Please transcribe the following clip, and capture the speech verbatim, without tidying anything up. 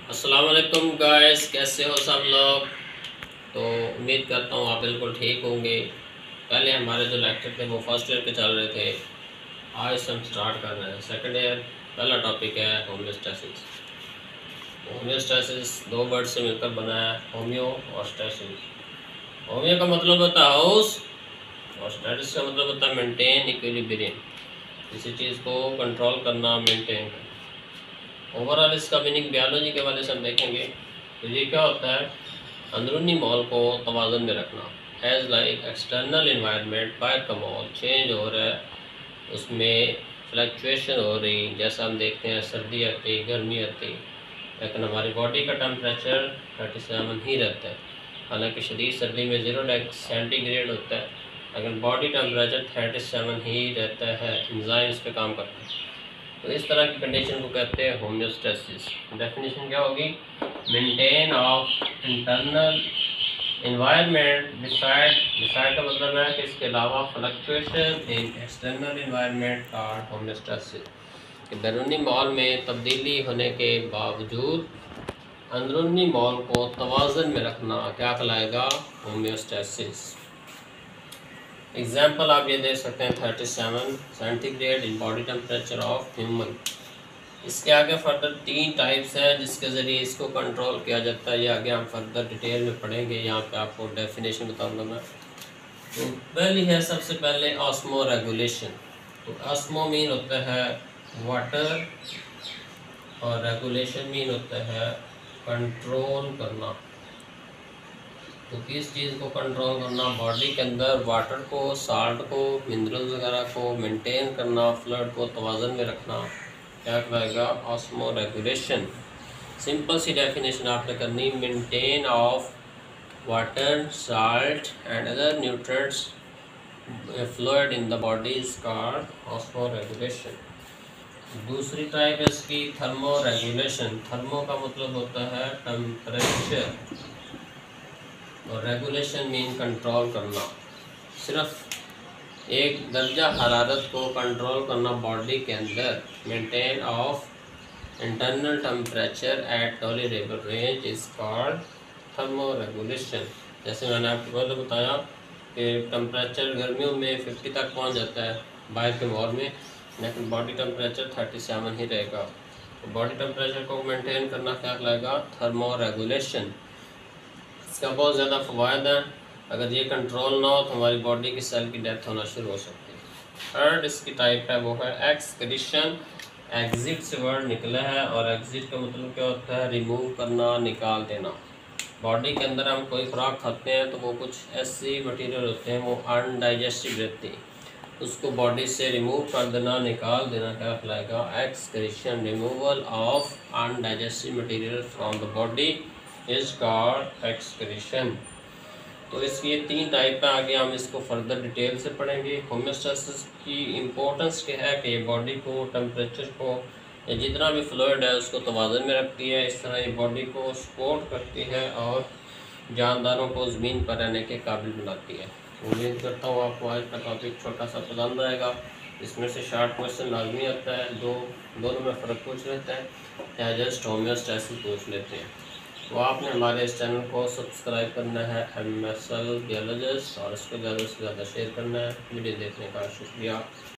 अस्सलाम वालेकुम गाइस, कैसे हो सब लोग। तो उम्मीद करता हूँ आप बिल्कुल ठीक होंगे। पहले हमारे जो लेक्चर थे वो फर्स्ट ईयर के चल रहे थे, आज से हम स्टार्ट कर रहे हैं सेकंड ईयर। पहला टॉपिक है होम्योस्टैसिस। होम्योस्टैसिस दो वर्ड से मिलकर बना है, होम्यो और स्टैसिस। होम्यो का मतलब होता है हाउस और स्टैसिस का मतलब होता है मेंटेन इक्विलिब्रियम, किसी चीज़ को कंट्रोल करना, मेंटेन करना। ओवरऑल इसका मीनिंग बायोलॉजी के वाले से हम देखेंगे तो ये क्या होता है, अंदरूनी माहौल को तवाज़न में रखना। एज लाइक एक्सटर्नल इन्वायरमेंट, बाहर का माहौल चेंज हो रहा है, उसमें फ्लक्चुएशन हो रही, जैसा हम देखते हैं सर्दी आती, गर्मी आती, लेकिन हमारी बॉडी का टेम्परेचर थर्टी सेवन ही रहता है। हालांकि शदीद सर्दी में ज़ीरो सेंटीग्रेड होता है, लेकिन बॉडी टेम्परेचर थर्टी सेवन ही रहता है। एंजाइम इस पर काम करते हैं। तो इस तरह की कंडीशन को कहते हैं होम्योस्टैसिस। डेफिनेशन क्या होगी, maintain of internal environment decide decide का मतलब है कि इसके अलावा फ्लक्चुएशन इन एक्सटर्नल इन्वायरमेंट का होम्योस्टैसिस, कि बैरूनी माहौल में तब्दीली होने के बावजूद अंदरूनी माहौल को तवाज़न में रखना क्या कहलाएगा, होम्योस्टैसिस। एग्जाम्पल आप ये देख सकते हैं thirty seven centigrade in body temperature of human. इसके आगे फर्दर तीन टाइप्स हैं जिसके ज़रिए इसको कंट्रोल किया जाता है। ये आगे हम फर्दर डिटेल में पढ़ेंगे, यहाँ पे आपको डेफिनेशन बताऊंगा मैं। तो पहली है सबसे पहले ऑस्मो रेगुलेशन। तो ऑस्मो मीन होता है वाटर और रेगुलेशन मीन होता है कंट्रोल करना। तो किस चीज़ को कंट्रोल करना, बॉडी के अंदर वाटर को, साल्ट को, मिनरल्स वगैरह को मेंटेन करना, फ्लड को तवाज़न में रखना, क्या कहलाएगा, ऑस्मो रेगुलेशन। सिंपल सी डेफिनेशन आपने करनी, maintain of water, salt and other nutrients fluid in the body is called osmoregulation. दूसरी टाइप है इसकी थर्मो रेगुलेशन। थर्मो का मतलब होता है टेम्परेचर और रेगुलेशन मीन कंट्रोल करना। सिर्फ एक दर्जा हरारत को कंट्रोल करना बॉडी के अंदर। Maintain of internal temperature at tolerable range is called thermoregulation. जैसे मैंने आपको पहले बताया कि टेम्परेचर गर्मियों में फिफ्टी तक पहुंच जाता है बाहर के माहौल में, लेकिन बॉडी टेम्परेचर थर्टी सेवन ही रहेगा। तो बॉडी टेम्परेचर को मेंटेन करना क्या कहलाएगा, थर्मो रेगुलेशन। इसका बहुत ज़्यादा फ़वायद है। अगर ये कंट्रोल ना हो तो हमारी बॉडी की सेल की डेथ होना शुरू हो सकती है। थर्ड इसकी टाइप है वो है एक्सक्रीशन। एग्जिट से वर्ड निकला है और एग्जिट का मतलब क्या होता है, रिमूव करना, निकाल देना। बॉडी के अंदर हम कोई खुराक खाते हैं तो वो कुछ ऐसी मटेरियल होते हैं वो अनडाइजेस्टिव रहती है, उसको बॉडी से रिमूव कर देना, निकाल देना क्या कहलाएगा, excretion. Removal of undigestive material from the body is called excretion. तो इसकी ये तीन टाइप है, आगे हम इसको फर्दर डिटेल से पढ़ेंगे। होम्योस्टैसिस की इम्पोर्टेंस क्या है कि ये बॉडी को, टेम्परेचर को, या जितना भी फ्लूइड है उसको तवाज़न में रखती है। इस तरह ये बॉडी को सपोर्ट करती है और जानदारों को ज़मीन पर रहने के काबिल बनाती है। उम्मीद करता हूँ आपको आज का टॉपिक छोटा सा पसंद आएगा। इसमें से शार्ट क्वेश्चन लाजमी आता है, दो दोनों में फ़र्क पूछ लेते हैं या जस्ट होम्योस्टैसिस पूछ लेते हैं। तो आपने हमारे इस चैनल को सब्सक्राइब करना है एम एस एल बायोलॉजिस्ट, और इसको ज़्यादा से ज़्यादा शेयर करना है। वीडियो देखने का शुक्रिया।